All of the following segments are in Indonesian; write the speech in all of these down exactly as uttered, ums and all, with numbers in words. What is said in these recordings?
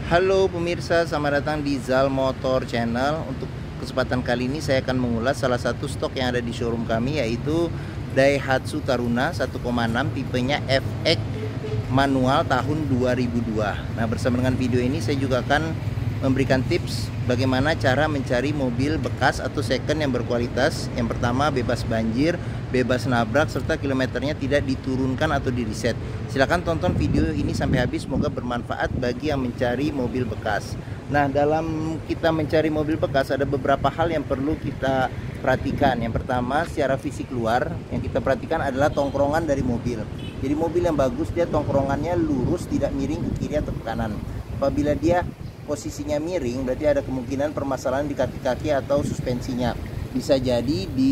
Halo pemirsa, selamat datang di Zal Motor Channel. Untuk kesempatan kali ini saya akan mengulas salah satu stok yang ada di showroom kami, yaitu Daihatsu Taruna satu koma enam tipenya F X manual tahun dua ribu dua. Nah, bersama dengan video ini saya juga akan memberikan tips bagaimana cara mencari mobil bekas atau second yang berkualitas. Yang pertama, bebas banjir, bebas nabrak, serta kilometernya tidak diturunkan atau di reset. Silahkan tonton video ini sampai habis, semoga bermanfaat bagi yang mencari mobil bekas. Nah, dalam kita mencari mobil bekas ada beberapa hal yang perlu kita perhatikan. Yang pertama, secara fisik luar yang kita perhatikan adalah tongkrongan dari mobil. Jadi mobil yang bagus dia tongkrongannya lurus, tidak miring ke kiri atau ke kanan. Apabila dia posisinya miring, berarti ada kemungkinan permasalahan di kaki-kaki atau suspensinya. Bisa jadi di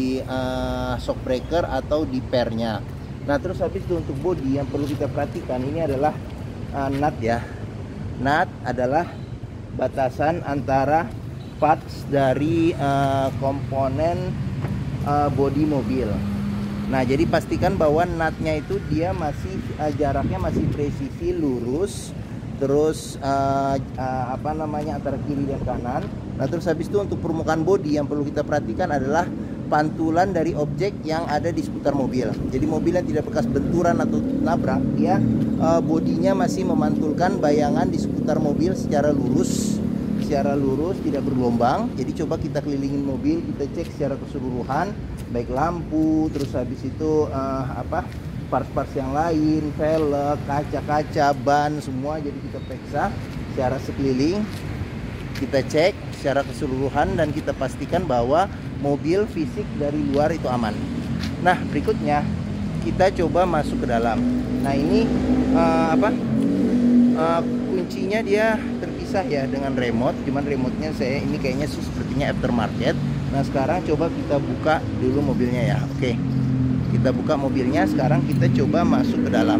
uh, shock breaker atau di pairnya. Nah, terus habis itu untuk bodi yang perlu kita perhatikan ini adalah uh, nut ya. Nut adalah batasan antara parts dari uh, komponen uh, bodi mobil. Nah, jadi pastikan bahwa nutnya itu dia masih uh, jaraknya masih presisi lurus. Terus uh, uh, apa namanya antara kiri dan kanan. Nah, terus habis itu untuk permukaan bodi yang perlu kita perhatikan adalah pantulan dari objek yang ada di seputar mobil. Jadi mobil yang tidak bekas benturan atau nabrak, dia uh, bodinya masih memantulkan bayangan di seputar mobil secara lurus, secara lurus tidak bergelombang. Jadi coba kita kelilingin mobil, kita cek secara keseluruhan, baik lampu, terus habis itu uh, apa? parts-parts yang lain, velg, kaca-kaca, ban, semua. Jadi kita periksa secara sekeliling, kita cek secara keseluruhan dan kita pastikan bahwa mobil fisik dari luar itu aman. Nah, berikutnya kita coba masuk ke dalam. Nah, ini uh, apa uh, kuncinya dia terpisah ya dengan remote, cuman remote-nya saya ini kayaknya sepertinya aftermarket. Nah, sekarang coba kita buka dulu mobilnya ya. Oke, kita buka mobilnya. Sekarang kita coba masuk ke dalam.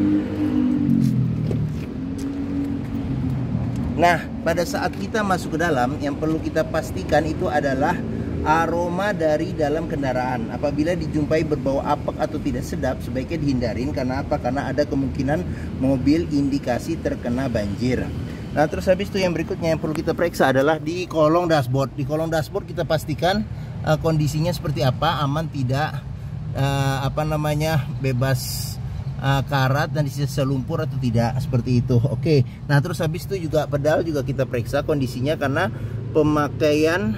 Nah, pada saat kita masuk ke dalam, yang perlu kita pastikan itu adalah aroma dari dalam kendaraan. Apabila dijumpai berbau apek atau tidak sedap, sebaiknya dihindarin. Karena apa? Karena ada kemungkinan mobil indikasi terkena banjir. Nah, terus habis itu yang berikutnya yang perlu kita periksa adalah di kolong dashboard. Di kolong dashboard kita pastikan uh, kondisinya seperti apa, aman tidak, Uh, apa namanya bebas uh, karat dan sisa lumpur atau tidak, seperti itu. Oke. Nah, terus habis itu juga pedal juga kita periksa kondisinya, karena pemakaian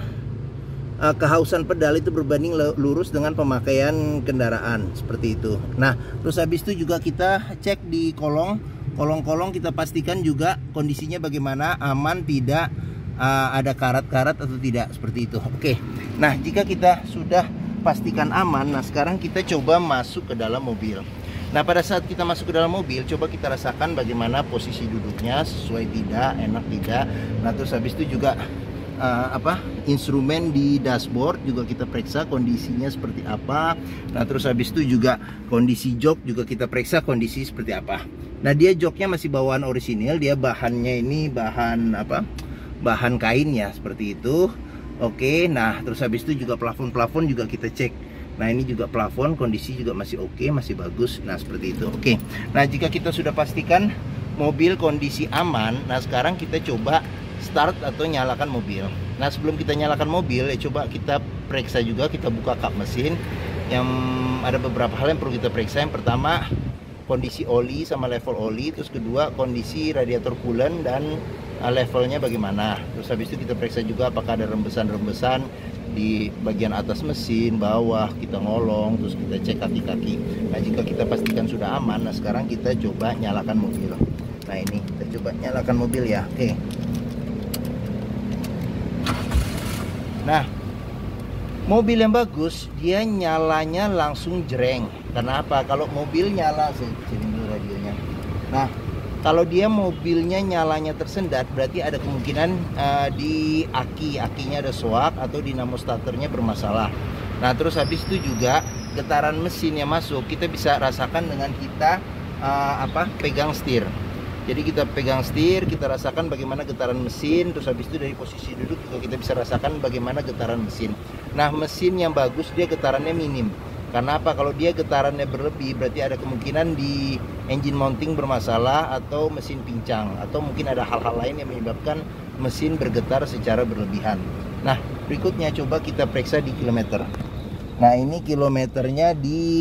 uh, kehausan pedal itu berbanding lurus dengan pemakaian kendaraan, seperti itu. Nah, terus habis itu juga kita cek di kolong kolong-kolong kita pastikan juga kondisinya bagaimana, aman tidak, uh, ada karat-karat atau tidak, seperti itu. Oke. Nah, jika kita sudah pastikan aman, nah sekarang kita coba masuk ke dalam mobil. Nah, pada saat kita masuk ke dalam mobil, coba kita rasakan bagaimana posisi duduknya, sesuai tidak, enak tidak. Nah, terus habis itu juga uh, apa instrumen di dashboard juga kita periksa kondisinya seperti apa. Nah, terus habis itu juga kondisi jok juga kita periksa kondisi seperti apa. Nah, dia joknya masih bawaan orisinil, dia bahannya ini bahan apa bahan kain ya, seperti itu. Oke, nah terus habis itu juga plafon-plafon juga kita cek. Nah, ini juga plafon kondisi juga masih oke, masih bagus. Nah, seperti itu. Oke. Nah, jika kita sudah pastikan mobil kondisi aman, nah sekarang kita coba start atau nyalakan mobil. Nah, sebelum kita nyalakan mobil, ya coba kita periksa juga, kita buka kap mesin. Yang ada beberapa hal yang perlu kita periksa. Yang pertama, kondisi oli sama level oli. Terus kedua, kondisi radiator coolant dan levelnya bagaimana. Terus habis itu kita periksa juga apakah ada rembesan-rembesan di bagian atas mesin, bawah, kita ngolong, terus kita cek kaki-kaki. Nah, jika kita pastikan sudah aman, nah sekarang kita coba nyalakan mobil. Nah, ini kita coba nyalakan mobil ya. Oke. Nah, mobil yang bagus dia nyalanya langsung jreng. Karena apa? Kalau mobil nyala, saya cari dulu radionya. Nah, kalau dia mobilnya nyalanya tersendat, berarti ada kemungkinan uh, di aki, akinya ada soak atau dinamo starternya bermasalah. Nah, terus habis itu juga getaran mesin yang masuk kita bisa rasakan dengan kita uh, apa pegang setir. Jadi kita pegang setir, kita rasakan bagaimana getaran mesin. Terus habis itu dari posisi duduk juga kita bisa rasakan bagaimana getaran mesin. Nah, mesin yang bagus dia getarannya minim. Karena apa? Kalau dia getarannya berlebih, berarti ada kemungkinan di engine mounting bermasalah atau mesin pincang, atau mungkin ada hal-hal lain yang menyebabkan mesin bergetar secara berlebihan. Nah, berikutnya coba kita periksa di kilometer. Nah, ini kilometernya di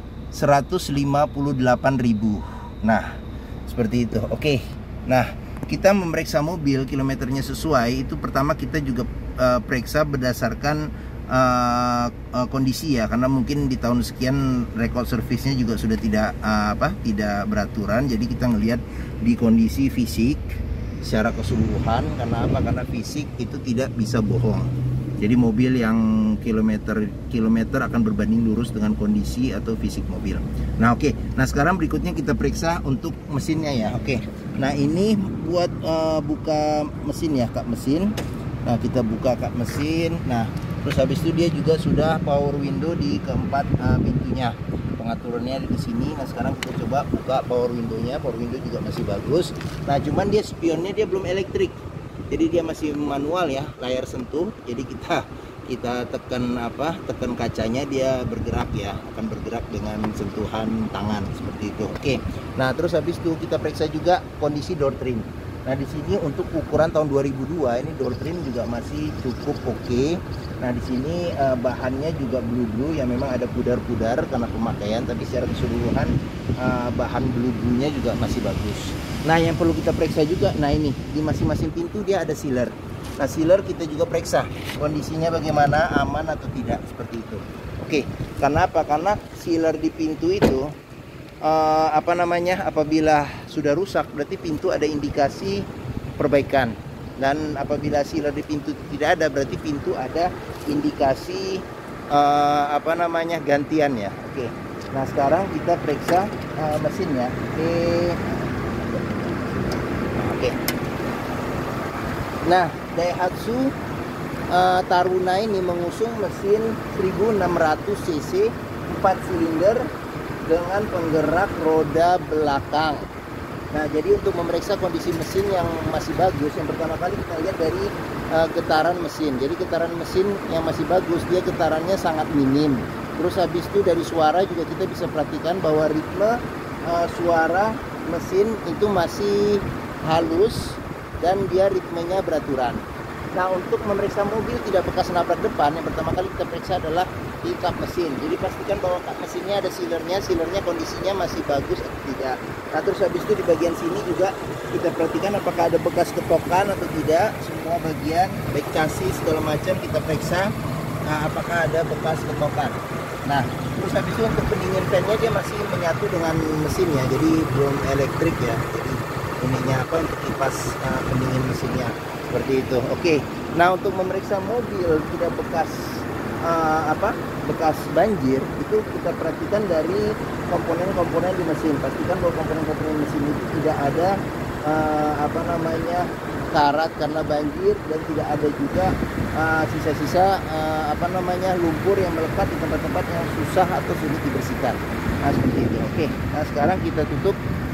seratus lima puluh delapan ribu. Nah, seperti itu. Oke. Nah, kita memeriksa mobil kilometernya sesuai, itu pertama kita juga uh, periksa berdasarkan Uh, uh, kondisi ya, karena mungkin di tahun sekian rekod servisnya juga sudah tidak uh, apa tidak beraturan. Jadi kita ngelihat di kondisi fisik secara keseluruhan. Karena apa? Karena fisik itu tidak bisa bohong. Jadi mobil yang kilometer kilometer akan berbanding lurus dengan kondisi atau fisik mobil. Nah, oke. Okay. Nah, sekarang berikutnya kita periksa untuk mesinnya ya. Oke. Okay. Nah, ini buat uh, buka mesin ya, kap mesin. Nah, kita buka kap mesin. Nah, terus habis itu dia juga sudah power window di keempat uh, pintunya. Pengaturannya di sini. Nah, sekarang kita coba buka power window-nya. Power window juga masih bagus. Nah, cuman dia spionnya dia belum elektrik. Jadi dia masih manual ya, layar sentuh. Jadi kita kita tekan apa? Tekan kacanya, dia bergerak ya, akan bergerak dengan sentuhan tangan seperti itu. Oke. Nah, terus habis itu kita periksa juga kondisi door trim. Nah, di sini untuk ukuran tahun dua ribu dua ini door trim juga masih cukup oke. Okay. Nah, di sini uh, bahannya juga blue-blue yang memang ada pudar-pudar karena pemakaian, tapi secara keseluruhan uh, bahan blue-bluenya juga masih bagus. Nah, yang perlu kita periksa juga, nah ini di masing-masing pintu dia ada sealer. Nah, sealer kita juga periksa kondisinya bagaimana, aman atau tidak, seperti itu. Oke, karena apa? Karena sealer di pintu itu uh, apa namanya? Apabila sudah rusak, berarti pintu ada indikasi perbaikan. Dan apabila sealer di pintu tidak ada, berarti pintu ada indikasi uh, apa namanya gantian ya. Oke. Nah, sekarang kita periksa uh, mesinnya. Oke. Oke. Nah, Daihatsu uh, Taruna ini mengusung mesin seribu enam ratus cc empat silinder dengan penggerak roda belakang. Nah, jadi untuk memeriksa kondisi mesin yang masih bagus, yang pertama kali kita lihat dari uh, getaran mesin. Jadi getaran mesin yang masih bagus, dia getarannya sangat minim. Terus habis itu dari suara juga kita bisa perhatikan bahwa ritme uh, suara mesin itu masih halus dan dia ritmenya beraturan. Nah, untuk memeriksa mobil tidak bekas nabrak depan, yang pertama kali kita periksa adalah di kap mesin. Jadi pastikan bahwa kap mesinnya ada sealernya, sealernya kondisinya masih bagus atau tidak. Nah, terus habis itu di bagian sini juga kita perhatikan apakah ada bekas ketokan atau tidak. Semua bagian, baik chassis segala macam kita periksa, nah, apakah ada bekas ketokan. Nah, terus habis itu untuk pendingin fan-nya dia masih menyatu dengan mesinnya, jadi belum elektrik ya. Jadi ininya apa untuk kipas uh, pendingin mesinnya. Seperti itu. Oke. Nah, untuk memeriksa mobil tidak bekas uh, apa? bekas banjir, itu kita perhatikan dari komponen-komponen di mesin. Pastikan bahwa komponen-komponen mesin itu tidak ada uh, apa namanya? karat karena banjir, dan tidak ada juga sisa-sisa uh, uh, apa namanya? lumpur yang melekat di tempat-tempat yang susah atau sulit dibersihkan. Nah, seperti itu. Oke. Nah, sekarang kita tutup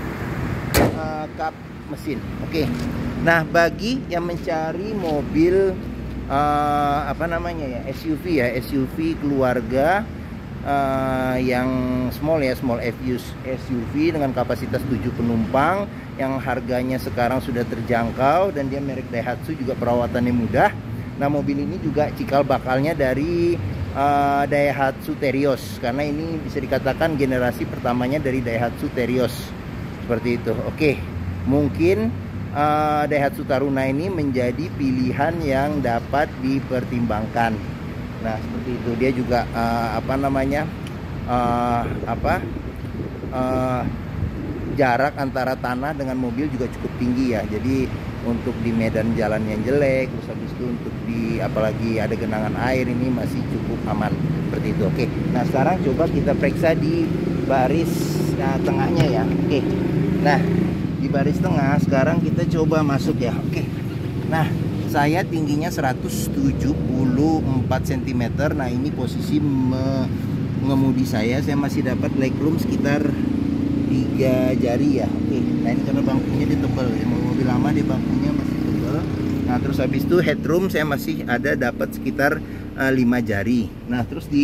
uh, kap mesin. Oke. Nah, bagi yang mencari mobil uh, apa namanya ya, S U V ya, S U V keluarga uh, yang small ya, small S U V dengan kapasitas tujuh penumpang yang harganya sekarang sudah terjangkau dan dia merek Daihatsu, juga perawatannya mudah. Nah, mobil ini juga cikal bakalnya dari uh, Daihatsu Terios, karena ini bisa dikatakan generasi pertamanya dari Daihatsu Terios. Seperti itu. Oke. Mungkin Uh, Daihatsu Taruna ini menjadi pilihan yang dapat dipertimbangkan. Nah, seperti itu. Dia juga uh, apa namanya uh, apa uh, jarak antara tanah dengan mobil juga cukup tinggi ya. Jadi untuk di medan jalan yang jelek, terus habis itu untuk di apalagi ada genangan air, ini masih cukup aman. Seperti itu. Oke. Nah, sekarang coba kita periksa di baris nah, tengahnya ya. Oke. Nah, di baris tengah sekarang kita coba masuk ya. Oke. Nah, saya tingginya seratus tujuh puluh empat sentimeter. Nah, ini posisi mengemudi saya. Saya masih dapat legroom sekitar tiga jari ya. Oke. Nah, ini karena bangkunya dia tebal. Ya, mobil lama dia bangkunya masih tebal. Nah, terus habis itu headroom saya masih ada dapat sekitar uh, lima jari. Nah, terus di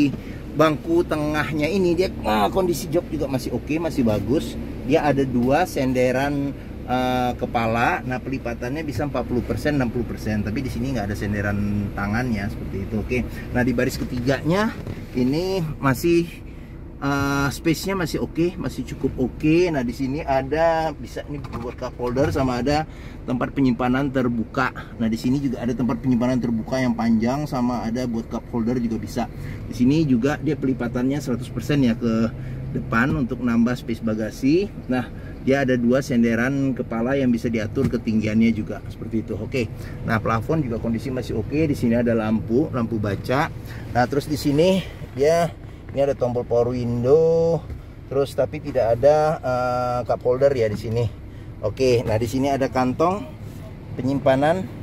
bangku tengahnya ini dia ah, kondisi jok juga masih oke, masih bagus. Dia ada dua senderan uh, kepala. Nah, pelipatannya bisa empat puluh persen, enam puluh persen. Tapi di sini nggak ada senderan tangannya seperti itu. Oke. Nah, di baris ketiganya ini masih uh, space-nya masih oke, masih cukup oke. Nah, di sini ada bisa ini buat cup holder sama ada tempat penyimpanan terbuka. Nah, di sini juga ada tempat penyimpanan terbuka yang panjang sama ada buat cup holder juga bisa. Di sini juga dia pelipatannya seratus persen ya ke depan untuk nambah space bagasi. Nah, dia ada dua senderan kepala yang bisa diatur ketinggiannya juga seperti itu. Oke. Nah, plafon juga kondisi masih oke. Di sini ada lampu, lampu baca. Nah, terus di sini dia ini ada tombol power window. Terus tapi tidak ada uh, cup holder ya di sini. Oke. Nah, di sini ada kantong penyimpanan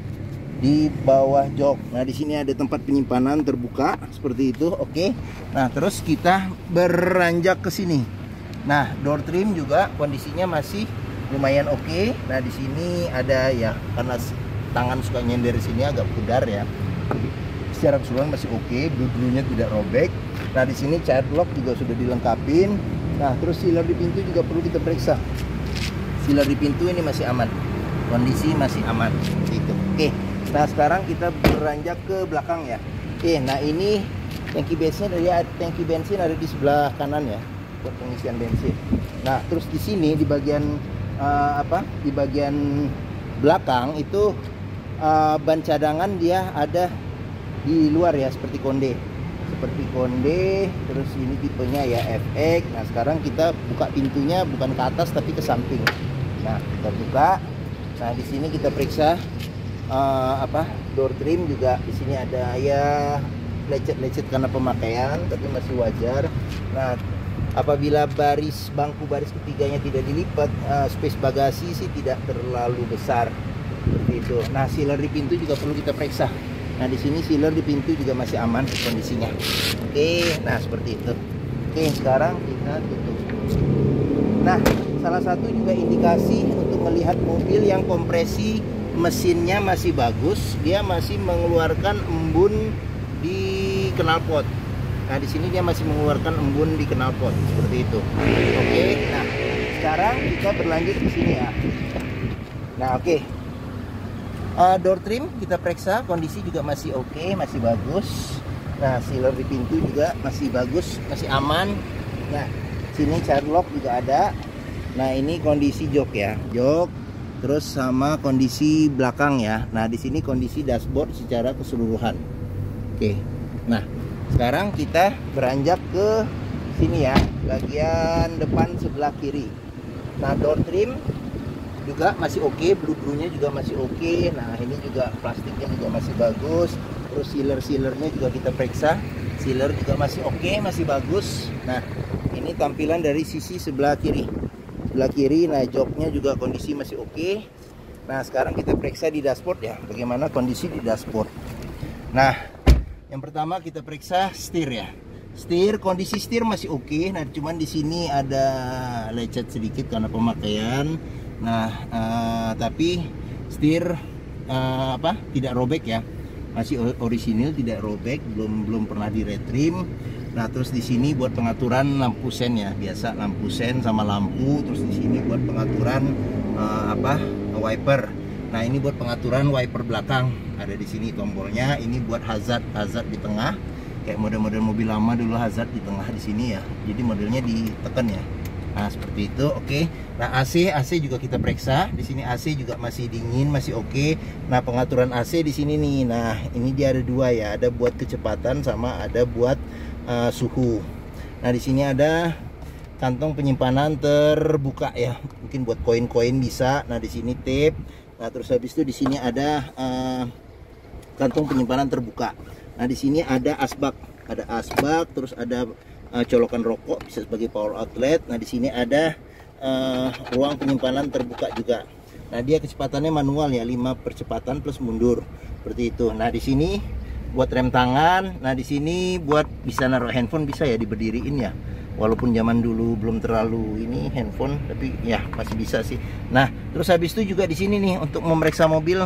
di bawah jok. Nah, di sini ada tempat penyimpanan terbuka seperti itu. Oke. Nah, terus kita beranjak ke sini. Nah, door trim juga kondisinya masih lumayan oke. Nah, di sini ada ya karena tangan suka nyender di sini agak pudar ya. Secara keseluruhan masih oke, blue-blue-nya tidak robek. Nah, di sini child lock juga sudah dilengkapin. Nah, terus sealer di pintu juga perlu kita periksa. Sealer di pintu ini masih aman. Kondisi masih aman seperti itu. Oke. Nah, sekarang kita beranjak ke belakang ya. Oke, nah ini tangki bensin dari tangki bensin ada di sebelah kanan ya buat pengisian bensin. Nah, terus di sini di bagian uh, apa? Di bagian belakang itu uh, ban cadangan dia ada di luar ya seperti konde. Seperti konde, terus ini tipenya ya F X. Nah, sekarang kita buka pintunya bukan ke atas tapi ke samping. Nah, kita buka. Nah, di sini kita periksa Uh, apa door trim juga di sini ada ya lecet-lecet karena pemakaian tapi masih wajar. Nah, apabila baris bangku baris ketiganya tidak dilipat, uh, space bagasi sih tidak terlalu besar seperti itu. Nah, sealer di pintu juga perlu kita periksa. Nah, di sini sealer di pintu juga masih aman kondisinya. Oke, nah seperti itu. Oke, sekarang kita tutup. Nah, salah satu juga indikasi untuk melihat mobil yang kompresi mesinnya masih bagus, dia masih mengeluarkan embun di knalpot. Nah, di sini dia masih mengeluarkan embun di knalpot seperti itu. Oke, nah sekarang kita berlanjut ke sini ya. Nah, oke. Uh, door trim kita periksa, kondisi juga masih oke, masih bagus. Nah, sealer di pintu juga masih bagus, masih aman. Nah, sini child lock juga ada. Nah, ini kondisi jok ya, jok. Terus sama kondisi belakang ya. Nah, di sini kondisi dashboard secara keseluruhan. Oke. Nah, sekarang kita beranjak ke sini ya, bagian depan sebelah kiri. Nah, door trim juga masih oke, blue-blue-nya juga masih oke. Nah, ini juga plastiknya juga masih bagus. Terus sealer-sealernya juga kita periksa. Sealer juga masih oke, masih bagus. Nah, ini tampilan dari sisi sebelah kiri. Sebelah kiri, nah joknya juga kondisi masih oke. Nah, sekarang kita periksa di dashboard ya, bagaimana kondisi di dashboard. Nah, yang pertama kita periksa setir ya. Setir, kondisi setir masih oke. Nah, cuman di sini ada lecet sedikit karena pemakaian. Nah, uh, tapi setir uh, apa? Tidak robek ya. Masih orisinil, tidak robek, belum belum pernah di retrim. Nah, terus di sini buat pengaturan lampu sen ya, biasa lampu sen sama lampu. Terus di sini buat pengaturan uh, apa? wiper. Nah, ini buat pengaturan wiper belakang. Ada di sini tombolnya. Ini buat hazard, hazard di tengah. Kayak model-model mobil lama dulu hazard di tengah di sini ya. Jadi modelnya ditekan ya. Nah, seperti itu. Oke. Nah, A C, A C juga kita periksa. Di sini A C juga masih dingin, masih oke. Nah, pengaturan A C di sini nih. Nah, ini dia ada dua ya. Ada buat kecepatan sama ada buat Uh, suhu. Nah, di sini ada kantong penyimpanan terbuka ya, mungkin buat koin-koin bisa. Nah, di sini tape. Nah, terus habis itu di sini ada uh, kantong penyimpanan terbuka. Nah, di sini ada asbak, ada asbak, terus ada uh, colokan rokok bisa sebagai power outlet. Nah, di sini ada uh, ruang penyimpanan terbuka juga. Nah, dia kecepatannya manual ya, lima percepatan plus mundur seperti itu. Nah, di sini buat rem tangan. Nah, di sini buat bisa naruh handphone, bisa ya diberdiriin ya. Walaupun zaman dulu belum terlalu ini handphone, tapi ya masih bisa sih. Nah, terus habis itu juga di sini nih untuk memeriksa mobil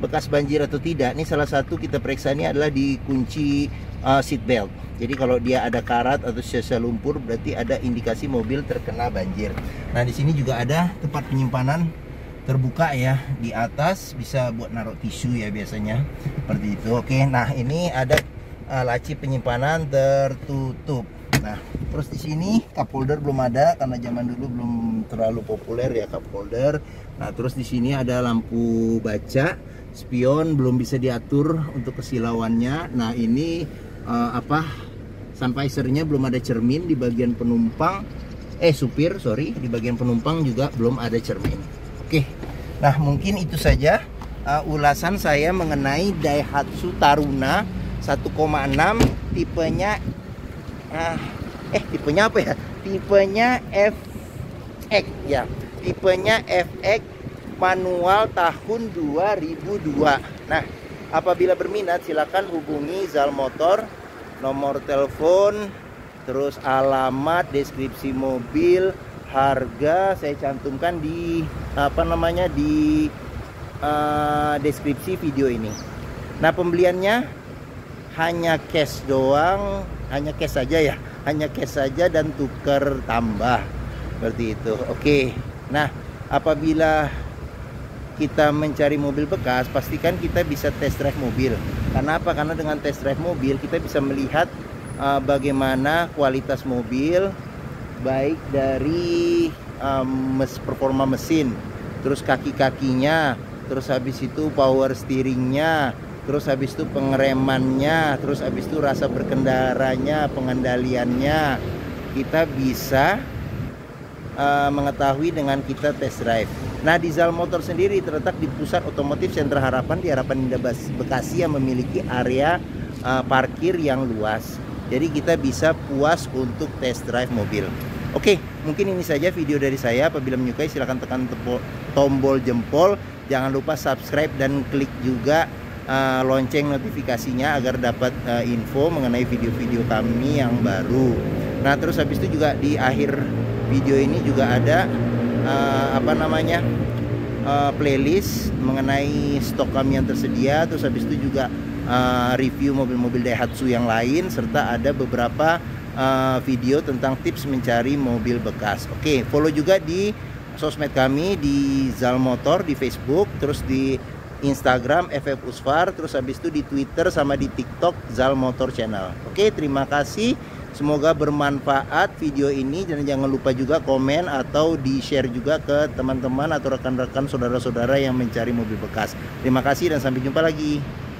bekas banjir atau tidak. Ini salah satu kita periksa ini adalah di kunci uh, seat belt. Jadi kalau dia ada karat atau sisa lumpur berarti ada indikasi mobil terkena banjir. Nah, di sini juga ada tempat penyimpanan terbuka ya, di atas bisa buat naruh tisu ya biasanya seperti itu. Oke, nah ini ada uh, laci penyimpanan tertutup. Nah, terus di sini cup holder belum ada karena zaman dulu belum terlalu populer ya cup holder. Nah, terus di sini ada lampu baca, spion belum bisa diatur untuk kesilauannya. Nah, ini uh, apa? Sun visor-nya belum ada cermin di bagian penumpang. Eh, supir, sorry, di bagian penumpang juga belum ada cermin. Oke. Nah, mungkin itu saja uh, ulasan saya mengenai Daihatsu Taruna satu koma enam tipenya. Nah, eh tipenya apa ya? Tipenya F X ya. Tipenya F X manual tahun dua ribu dua. Nah, apabila berminat silakan hubungi Zal Motor, nomor telepon, terus alamat, deskripsi mobil, harga saya cantumkan di apa namanya di uh, deskripsi video ini. Nah, pembeliannya hanya cash doang, hanya cash saja ya, hanya cash saja dan tukar tambah seperti itu. Oke, nah apabila kita mencari mobil bekas, pastikan kita bisa test drive mobil. Karena apa? Karena dengan test drive mobil kita bisa melihat uh, bagaimana kualitas mobil, baik dari um, mes performa mesin, terus kaki-kakinya, terus habis itu power steeringnya, terus habis itu pengeremannya, terus habis itu rasa berkendaranya, pengendaliannya, kita bisa uh, mengetahui dengan kita test drive. Nah, di Zal Motor sendiri terletak di pusat otomotif Sentra Harapan di Harapan Indah Bekasi yang memiliki area uh, parkir yang luas. Jadi kita bisa puas untuk test drive mobil. Oke, mungkin ini saja video dari saya. Apabila menyukai silahkan tekan tombol jempol. Jangan lupa subscribe dan klik juga Uh, lonceng notifikasinya agar dapat uh, info mengenai video-video kami yang baru. Nah, terus habis itu juga di akhir video ini juga ada uh, apa namanya uh, playlist mengenai stok kami yang tersedia. Terus habis itu juga uh, review mobil-mobil Daihatsu yang lain, serta ada beberapa uh, video tentang tips mencari mobil bekas. Oke, follow juga di sosmed kami di Zal Motor di Facebook, terus di Instagram F F Usfar, terus habis itu di Twitter sama di TikTok Zal Motor Channel. Oke, terima kasih. Semoga bermanfaat video ini, dan jangan lupa juga komen atau di-share juga ke teman-teman atau rekan-rekan saudara-saudara yang mencari mobil bekas. Terima kasih dan sampai jumpa lagi.